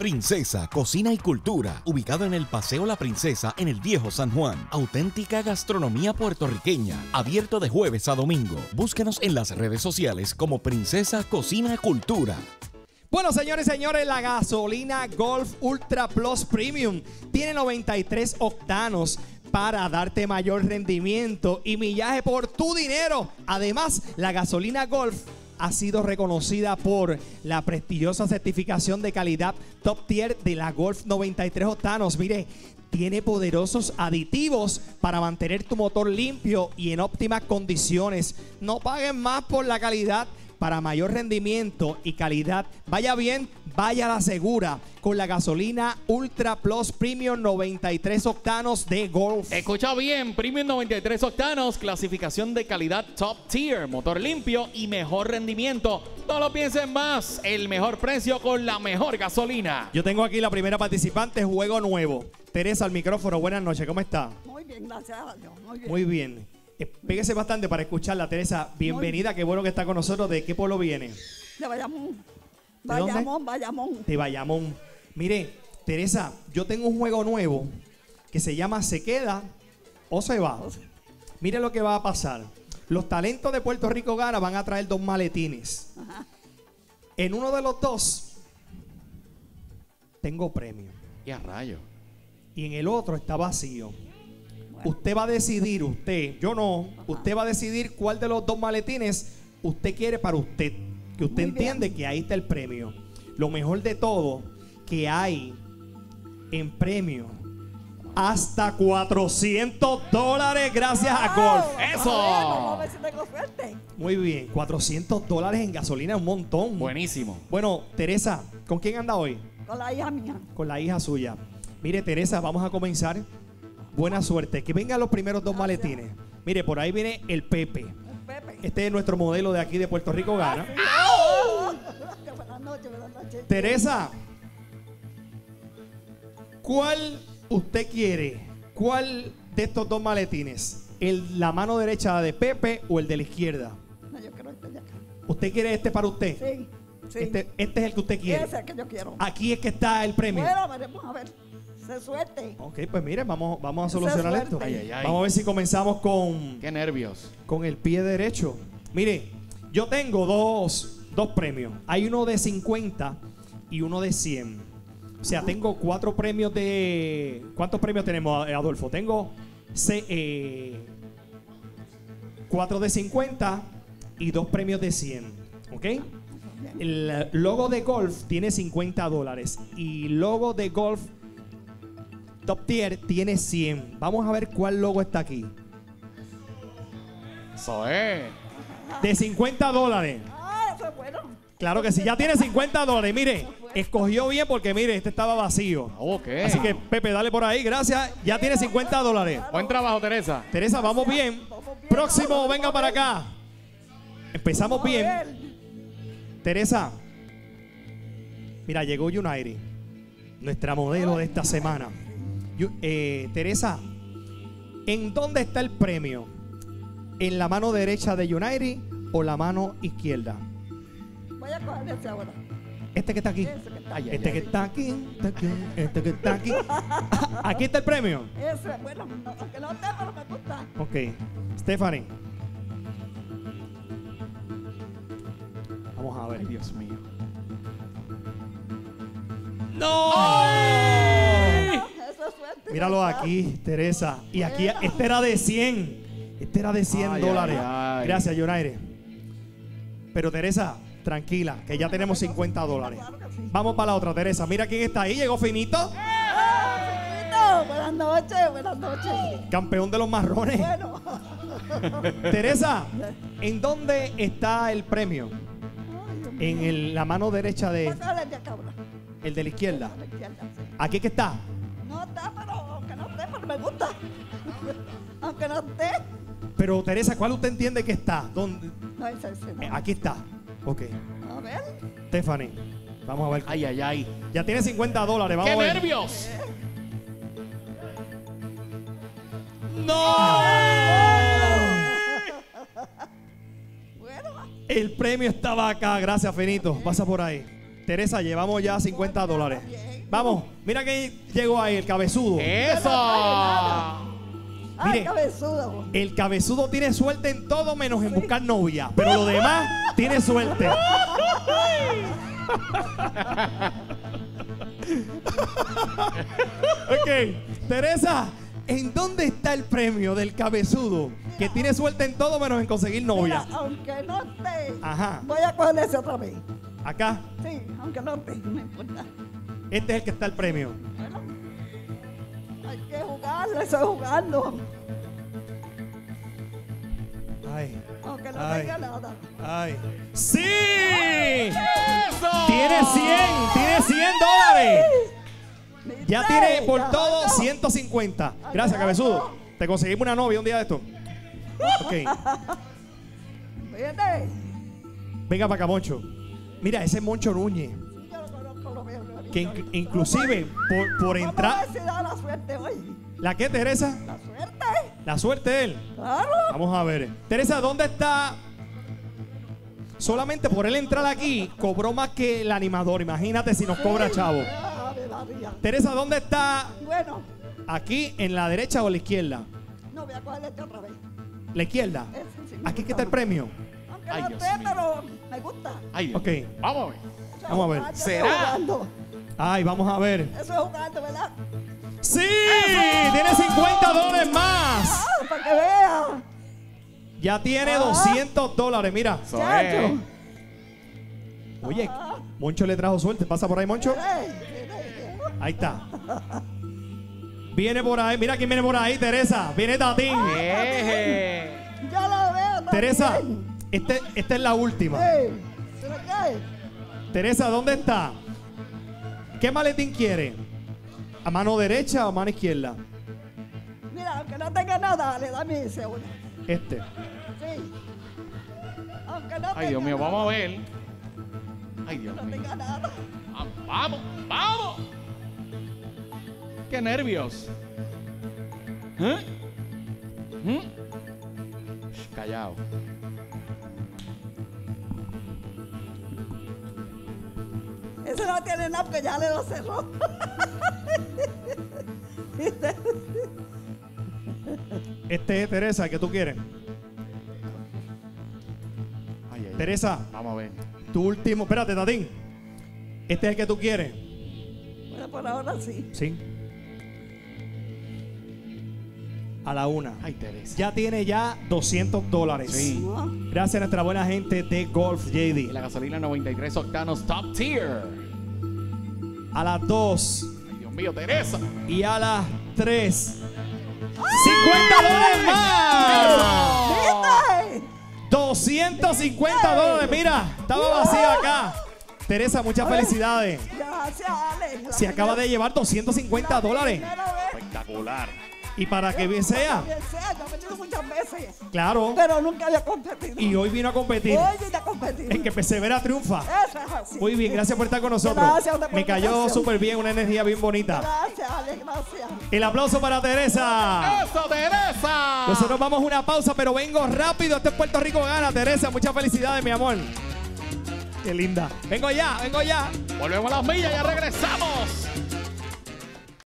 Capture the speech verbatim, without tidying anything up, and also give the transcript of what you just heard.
Princesa Cocina y Cultura, ubicado en el Paseo La Princesa en el Viejo San Juan. Auténtica gastronomía puertorriqueña, abierto de jueves a domingo. Búscanos en las redes sociales como Princesa Cocina y Cultura. Bueno, señores y señores, la gasolina Golf Ultra Plus Premium tiene noventa y tres octanos para darte mayor rendimiento y millaje por tu dinero. Además, la gasolina Golf ha sido reconocida por la prestigiosa certificación de calidad Top Tier de la Golf noventa y tres octanos. Mire, tiene poderosos aditivos para mantener tu motor limpio y en óptimas condiciones. No paguen más por la calidad. Para mayor rendimiento y calidad, vaya bien, vaya a la segura con la gasolina Ultra Plus Premium noventa y tres octanos de Golf. Escucha bien, Premium noventa y tres octanos, clasificación de calidad Top Tier, motor limpio y mejor rendimiento. No lo piensen más, el mejor precio con la mejor gasolina. Yo tengo aquí la primera participante, Juego Nuevo. Teresa, al micrófono, buenas noches, ¿cómo está? Muy bien, gracias a Dios, muy bien. Muy bien. Pégese bastante para escucharla, Teresa. Bienvenida, qué bueno que está con nosotros. ¿De qué pueblo viene? De Bayamón. ¿De Bayamón, dónde? Bayamón. De Bayamón. Mire, Teresa, yo tengo un juego nuevo que se llama ¿Se queda o se va? Mire lo que va a pasar. Los talentos de Puerto Rico Gana van a traer dos maletines. Ajá. En uno de los dos tengo premio. Y a rayo. Y en el otro está vacío. Usted va a decidir, usted, yo no, usted va a decidir cuál de los dos maletines usted quiere para usted. Que usted Muy entiende bien. que ahí está el premio. Lo mejor de todo, que hay en premio hasta cuatrocientos dólares gracias a Golf. ¡Eso! Vamos a ver si tengo suerte. Muy bien, cuatrocientos dólares en gasolina, un montón. Buenísimo. Bueno, Teresa, ¿con quién anda hoy? Con la hija mía. Con la hija suya. Mire, Teresa, vamos a comenzar. Buena suerte. Que vengan los primeros dos Gracias. maletines. Mire, por ahí viene el Pepe. El Pepe. Este es nuestro modelo de aquí de Puerto Rico Gana. ¡Au! Buenas noches, buenas noches. Teresa, ¿cuál usted quiere? ¿Cuál de estos dos maletines? ¿El, la mano derecha de Pepe o el de la izquierda? No, yo quiero este de acá. ¿Usted quiere este para usted? Sí, sí. Este, este es el que usted quiere. Ese es el que yo quiero. Aquí es que está el premio. Bueno, veremos a ver. Se suerte. Ok, pues mire, vamos, vamos a Esa solucionar suerte. esto. Ay, ay, ay. Vamos a ver si comenzamos con, Qué nervios. con el pie derecho. Mire, yo tengo dos, dos premios. Hay uno de cincuenta y uno de cien. O sea, tengo cuatro premios de... ¿Cuántos premios tenemos, Adolfo? Tengo se- eh, cuatro de cincuenta y dos premios de cien. ¿Ok? El logo de Golf tiene cincuenta dólares y logo de Golf Top Tier tiene cien. Vamos a ver cuál logo está aquí. Eso es. De cincuenta dólares. Ah, eso es bueno. Claro que sí, ya tiene cincuenta dólares. Mire, escogió bien porque mire, este estaba vacío. Ok. Así que Pepe, dale por ahí, gracias. Ya tiene cincuenta dólares. Buen trabajo, Teresa. Teresa, vamos bien. Vamos bien. Próximo, Vamos venga a para ver. acá. Empezamos Vamos a bien. ver. Teresa, mira, llegó United, nuestra modelo de esta semana. Yu- eh, Teresa, ¿en dónde está el premio? ¿En la mano derecha de United o la mano izquierda? Voy a coger ese ahora. Este que está aquí. Ese que está. Ay, ay, Este que está aquí, está aquí, este que está aquí. Aquí está el premio. Ese, bueno, no, aunque no esté, pero me gusta. Ok. Stephanie. Vamos a ver. Ay, Dios mío. ¡No! Eso es suerte. Míralo aquí, Teresa. Y aquí, este era de cien. Este era de cien Ay, dólares. ay, ay. Gracias, United. Pero Teresa, tranquila, que ya tenemos cincuenta dólares. Claro que sí. Vamos para la otra, Teresa. Mira quién está ahí. Llegó Finito, Ah, buenas noches, buenas noches. campeón de los marrones. Bueno, Teresa, ¿en dónde está el premio? ay, Dios mío. En el- la mano derecha de Pásale de acá, ahora. el de la izquierda. A la izquierda, sí. Aquí que está. No está, pero aunque no esté, pero me gusta. Aunque no esté. Pero Teresa, ¿cuál usted entiende que está? ¿Dónde? No, ese, ese no. Eh, Aquí está. Ok. A ver. Stephanie, vamos a ver. Ay, ay, ay. Ya tiene cincuenta dólares. Vamos ¡Qué a ver. nervios! ¡No! Bueno, El premio estaba acá. Gracias, Finito. Pasa por ahí. Teresa, llevamos ya cincuenta dólares. bien. Vamos, mira que llegó ahí el cabezudo. ¡Eso! Ay, Mire. cabezudo. El cabezudo tiene suerte en todo menos en buscar novia. Pero lo demás tiene suerte. Ok, Teresa, ¿en dónde está el premio del cabezudo? Que tiene suerte en todo menos en conseguir novia. Mira, aunque no esté, Ajá. voy a coger ese otra vez. Acá, Sí, aunque no esté, no me importa. este es el que está el premio. Bueno, hay que jugarlo, eso es jugando. Ay, Aunque no Ay. tenga nada. ay. ¡Sí! ¡Eso! Tiene cien, tiene cien dólares. Ya ¿Viste? tiene por Ya todo ganó. ciento cincuenta. Gracias, cabezudo. Te conseguimos una novia un día de esto. Ok. Vete. Venga para acá, Moncho. Mira, ese Moncho Núñez. Sí, yo lo conozco, lo veo, lo he visto. Que inc- inclusive por, por Vamos a entrar. ver si da la suerte hoy. ¿La qué, Teresa? La suerte. La suerte de él. Claro. Vamos a ver. Teresa, ¿dónde está? Solamente por él entrar aquí, cobró más que el animador. Imagínate si nos cobra, chavo. Ave María. Teresa, ¿dónde está? Bueno, ¿Aquí, en la derecha o la izquierda? no voy a coger este otra vez. La izquierda. Ese sí me Aquí que gusta está el más. premio. Aunque Ay, no Dios esté, mío. pero me gusta. Ay, Dios. Ok. Vamos a ver. Eso es Vamos a ver. jugando, eso ¿Será? es jugando. Ay, vamos a ver. Eso es jugando, ¿verdad? ¡Sí! ¡Tiene cincuenta dólares más! Ah, para que vea. Ya tiene Ah. doscientos dólares. Mira. Eso Chacho. es. Oye, Ah. Moncho le trajo suerte. ¿Pasa por ahí, Moncho? Mire, mire. Ahí está. Viene por ahí. Mira quién viene por ahí, Teresa. Viene Tatín. Eje. Yo lo veo también. Teresa, este, esta es la última. Sí. ¿Pero qué? Teresa, ¿dónde está? ¿Qué maletín quiere? ¿A mano derecha o a mano izquierda? Mira, aunque no tenga nada, le da mi ese uno. Este. Sí. Aunque no Ay, tenga Dios mío, nada, vamos a ver. Ay, Dios No mío. tenga nada. Ah, Vamos, vamos. Qué nervios. ¿Eh? ¿Mm? Shh, callao. Ese no tiene nada porque ya le lo cerró. ¿Viste? Este es Teresa, ¿qué tú quieres? Ay, ay, ay. Teresa, Vamos a ver. tu último. Espérate, Tatín. Este es el que tú quieres. Bueno, por ahora sí. Sí. A la una. Ay, Teresa. Ya tiene ya doscientos dólares. Sí. ¿No? Gracias a nuestra buena gente de Golf J Y D. la gasolina noventa y tres octanos top tier. A las dos Ay, Dios mío, Teresa. y a las tres. ¡cincuenta dólares más! ¿Viste? doscientos cincuenta dólares. Mira, estaba vacía acá. Teresa, muchas felicidades. Gracias, Ale. La Se acaba de primera- llevar doscientos cincuenta la dólares. primera vez Espectacular. Y para que bien sea, que sea, yo he venido muchas veces, claro. pero nunca había competido. Y hoy vino a competir. Hoy vine a competir. El que persevera triunfa. Eso es así. Muy bien, gracias por estar con nosotros. Gracias a usted por Me la cayó invitación. súper bien, una energía bien bonita. Gracias, Ale, gracias. El aplauso para Teresa. ¡Eso, Teresa! Nosotros vamos a una pausa, pero vengo rápido. Este es Puerto Rico Gana, Teresa. Muchas felicidades, mi amor. Qué linda. Vengo ya, vengo ya. Volvemos a las millas, ya regresamos.